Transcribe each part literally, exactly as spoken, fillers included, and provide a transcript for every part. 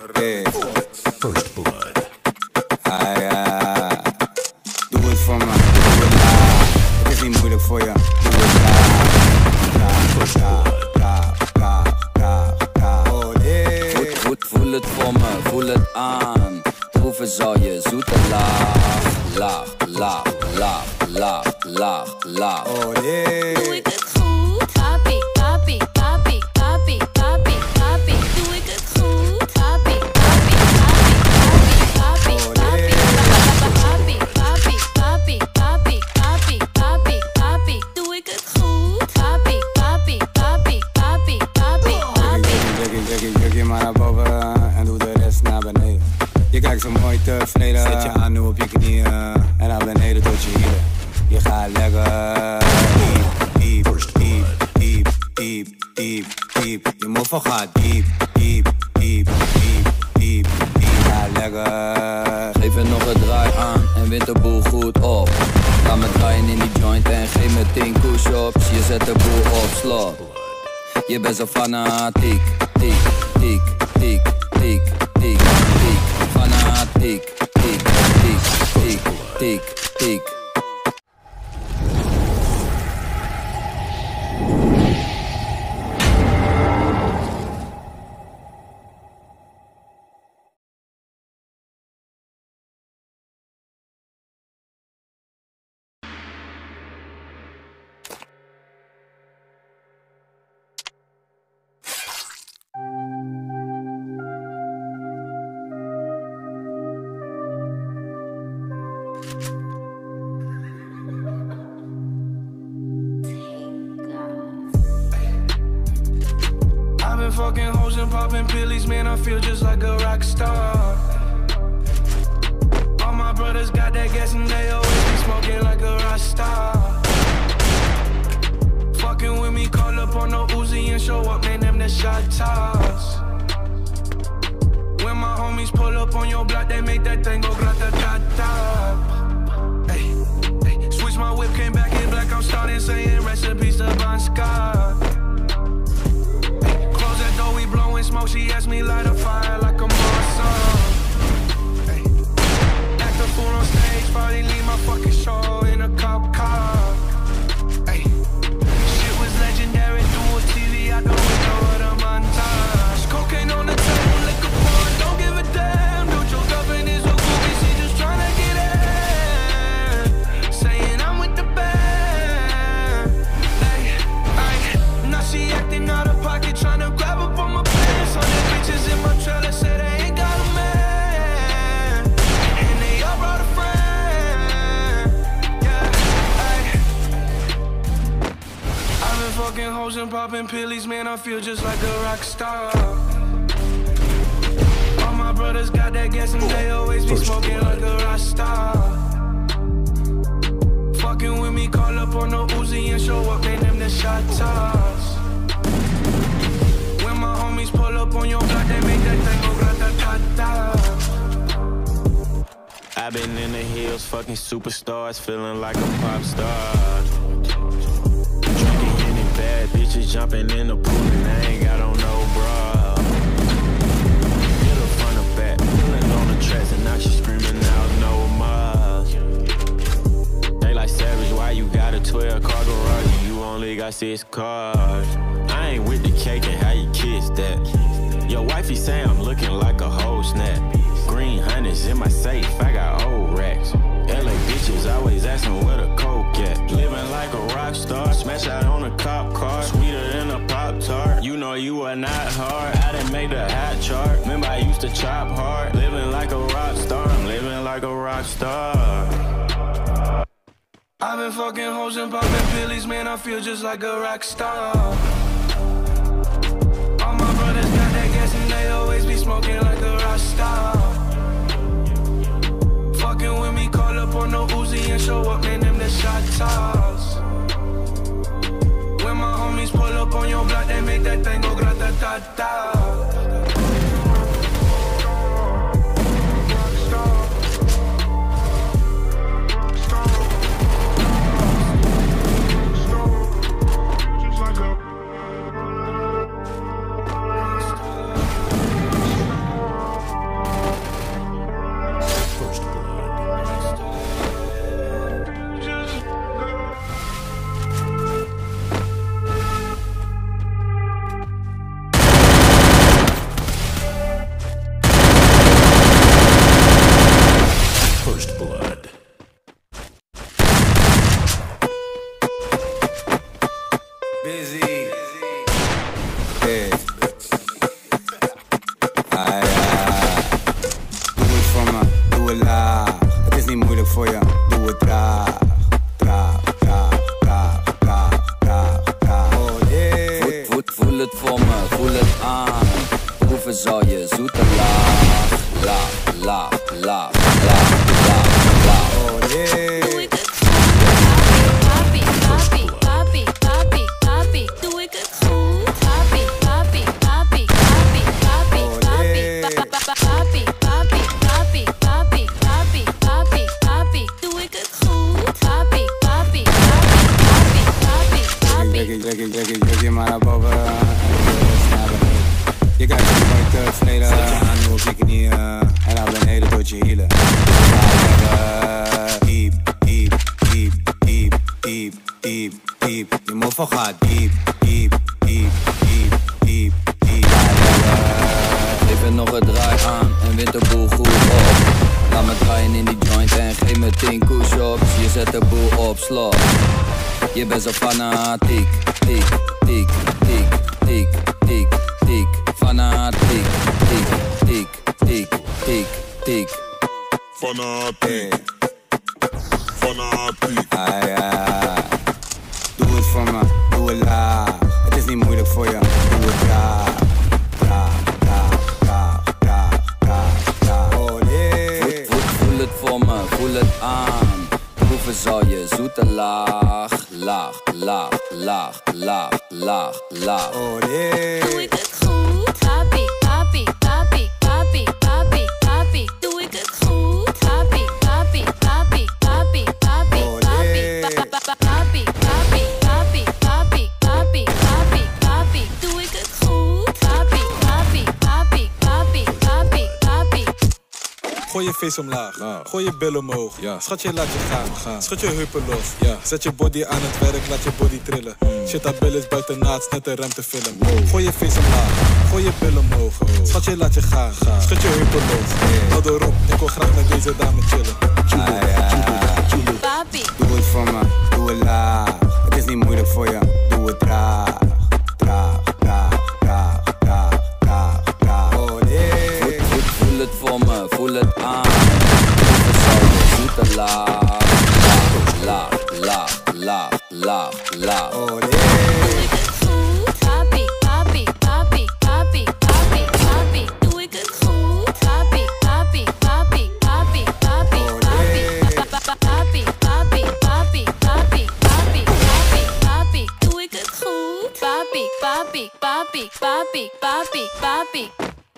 Hey. First blood. Ai, ai. Doe het voor me. Doe het laag. Het is niet moeilijk voor je. Doe het laag. First blood. Laag, laag, laag, laag. Oh nee. Voel, voel, voel het voor me, voel het aan. Proeven zal je zoete laag. Laag, laag, laag, laag, laag, laag. Oh nee. Doe ik het goed? Papi, papi, papi, papi, papi, papi. Doe ik het goed? Papi, papi, papi, papi, papi, papi, papi, papi, papi, papi, papi. Doe ik het goed? Papi, papi, papi, papi, papi, papi. Druk, druk, druk je maar naar boven en doe de rest naar beneden. Je kijkt zo mooi tevreden. Zet je aan nu op je knieën en naar beneden tot je hielen. Je gaat lekker diep, diep, diep, diep, diep, diep. Je moffel gaat diep, diep, diep, diep, diep, diep. Ga lekker. Geef er nog een draai aan en wint de boel goed op. Ga me draaien in die joint en geef me tien push-ups. Je zet de boel op slot. Je bent zo fanatiek, tiek, tiek, tiek, tiek, tiek, tiek. Fanatiek, tiek, tiek, tiek, tiek, tiek. Fucking hoes and popping pillies, man, I feel just like a rock star. All my brothers got that gas and they always be smoking like a rock star. Fucking with me, call up on the Uzi and show up, man, them the shot toss. When my homies pull up on your block, they make that thing go grata-ta-ta. Hey, hey, switch my whip, came back in black, I'm starting saying recipes to Bon Scott. We blowing smoke, she asked me light a fire like a Marsan. Hey. Act a fool on stage, probably leave my fucking show in a cop car. Hey. Shit was legendary, through a T V out the window of the montage. Cocaine on the table, liquor porn, don't give a damn. Dude, your girlfriend is a groupie, she just tryna get in. Saying I'm with the band. Hey, hey. Now she acting out of pocket, tryna grab up on my pants. All the bitches in my trailer say they ain't got a man, and they all brought a friend. Yeah, ay. I've been fucking hoes and popping pillies, man, I feel just like a rock star. All my brothers got that gas and they always be smoking like a rock star. Fucking with me, call up on the Uzi and show up, man, them the shot toss. When my homies pull up on your block, they make that thing go grata-ta-ta. I've been in the hills, fucking superstars, feeling like a pop star. Drinking any bad bitches, jumping in the pool, and I ain't got on no bra. Hit her front or back, pulling on the tracks, and now she screaming out no more. They like Savage, why you got a twelve car garage? You only got six cars. I ain't with the cake and how you kiss that. Your wifey say I'm looking like a whole snap. Green hundreds in my safe, I got old racks. L A bitches always asking where the coke at. Living like a rock star, smash out on a cop car. Sweeter than a Pop-Tart, you know you are not hard. I didn't make the hot chart, remember I used to chop hard. Living like a rock star, I'm living like a rock star. I've been fucking hoes and popping pillies, man, I feel just like a rock star. All my brothers got that gas and they always be smoking like a rock star. Fucking with me, call up on the Uzi and show up, man, them the shot toss. When my homies pull up on your block, they make that thing go grata-ta-ta. Busy. Hey. Ah, ja. Doe het voor me, doe het laag. Het is niet moeilijk voor je, doe het traag. Traag, traag, traag, traag, traag, traag. Oh yeah. Voet, voet, voel het voor me, voel het aan. Proeven zal je zoete laag. Laag, laag, laag, laag, laag, laag. Oh yeah. Doe ik het goed? Papi, papi, papi, papi, papi. Doe ik het goed? Papi, papi, papi, papi, papi, papi, papi, papi, papi, papi, papi, papi, papi. Doe ik het goed? Papi, papi, papi, papi, papi, Druk papi. je, druk je, druk je, druk je maar naar boven en doe de rest naar beneden. Je kijkt zo mooi tevreden, zet je aan nu op je knieën en naar beneden tot je hielen. Diep, diep, diep, diep, diep, diep, diep. Je moffel gaat diep, diep, diep, diep, diep, diep. Geef er nog een draai aan en wint de boel goed op. Laat me draaien in die joint en geef me tien push-ups. Je zet de boel op slot. Je bent zo fanatiek, tiek, tiek, tiek, tiek, tiek, tiek. Fanatiek, tiek, tiek, tiek, tiek, tiek. Fanatiek, fanatiek. Ah ja. Doe het voor me, doe het laag. Het is niet moeilijk voor je, doe het traag. Traag, traag, traag, traag, traag, traag. Oh yeah. Voet, voet, voel het voor me, voel het aan. Proeven zal je zoete laag. Laag, laag, laag, laag, laag, laag. Oh yeah. Doe ik het goed? Papi, papi, papi, papi, papi, papi. Doe ik het goed? Papi, papi, papi, papi, papi, Oh, papi, yeah. pa- pa- papi, papi, papi, papi, papi, papi, papi. Doe ik het goed? Papi, papi, papi, papi, papi, papi. Gooi je face omlaag, Nou. gooi je billen omhoog. Ja. Schat je, laat je gaan. Gaan. Schud je heupen los. Ja. Zet je body aan het werk, laat je body trillen. Shit, dat bil is buiten naad, net een ruimte film. Gooi je face omlaag, gooi je billen omhoog. Schat je, laat je gaan. Schud je heupen los. Hou erop, ik wil graag met deze dame chillen. Ah ja. Papi, Doe het voor me, doe het laag. Het is niet moeilijk voor je, doe het traag. Traag, traag, traag, traag, traag, traag. Oh yeah. Voet, voet, voel het voor me, voel het aan. Proeven zal je zoete laag. Laag, laag, laag, laag, laag. Oh doe yeah. ik het goed? Papi, papi, papi, papi, papi, papi. Doe ik het goed? Papi, papi, papi, papi, papi, papi, pa- pa- papi, papi, papi, papi, papi, papi, papi. Doe ik het goed? Papi, papi, papi, papi, papi, papi.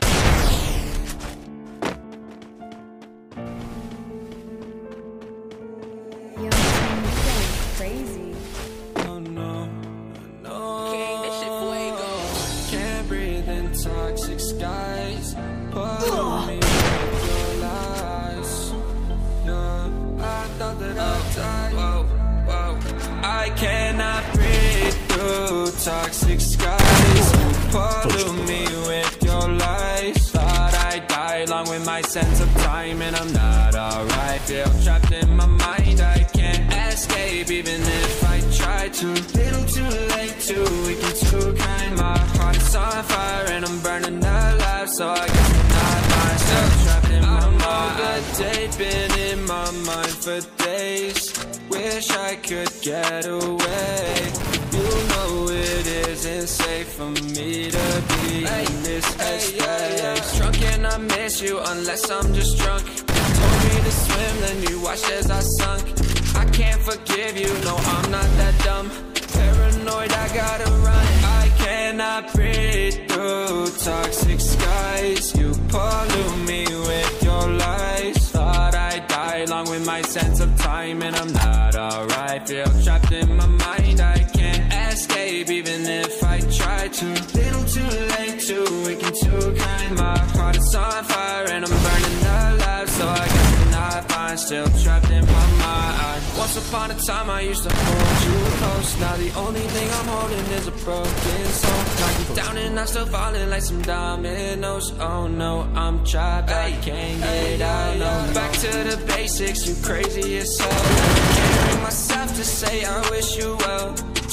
Yo, man, you going crazy. Oh no, no. King, this shit fuego. Can't breathe in toxic skies. Follow me with your lies. No, I thought that I'd die. Whoa, whoa. I cannot breathe through toxic skies. Follow me with your lies. Thought I'd die along with my sense of time, and I'm not alright. Feel trapped in my mind. I can't escape even if I try to. Little too late, too weak and too kind. My heart is on fire and I'm burning alive, so I guess I'm not mine. Still trapped in my mind. They've been in my mind for days. Wish I could get away. You know it isn't safe for me to be in this headspace. Drunk and I miss you unless I'm just drunk. You told me to swim, then you watched as I sunk. I can't forgive you, no I'm not that dumb. Paranoid, I gotta run. I cannot breathe through toxic skies. You pollute me with your lies. Thought I'd die along with my sense of time, and I'm not alright. Feel trapped in my mind. I can't escape even if I try to. Little too late, too weak and too kind. My heart is on fire and I'm burning alive, so I guess I'm not fine. Still trapped in my mind. Once upon a time I used to hold you close. Now the only thing I'm holding is a broken soul. Knock you down and I'm still falling like some dominoes. Oh no, I'm trapped, I can't get out. No, back to the basics, you crazy as hell. Can't bring myself to say I wish you well.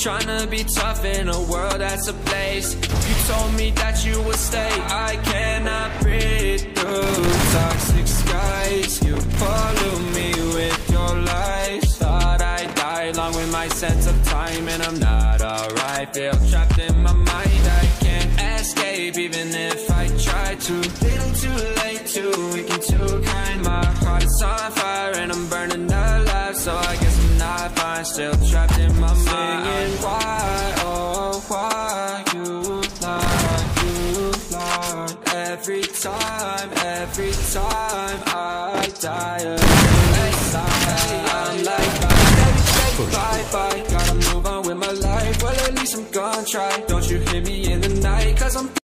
Tryna be tough in a world that's a place. You told me that you would stay. I cannot breathe through toxic skies. You pollute me with your lies. Thought I'd die along with my sense of time, and I'm not alright. Feel trapped in my mind, I can't escape even if I try to. Little too late, too weak and too kind. My heart is on fire and I'm burning alive, so I guess I'm not fine. Still trapped in my mind. Singing why, oh why you lie, you lie. Every time, every time I die a little inside. I'm like bye, bye, bye. Gotta move on with my life. Well, at least I'm gonna try. Don't you hear me in the night, cause I'm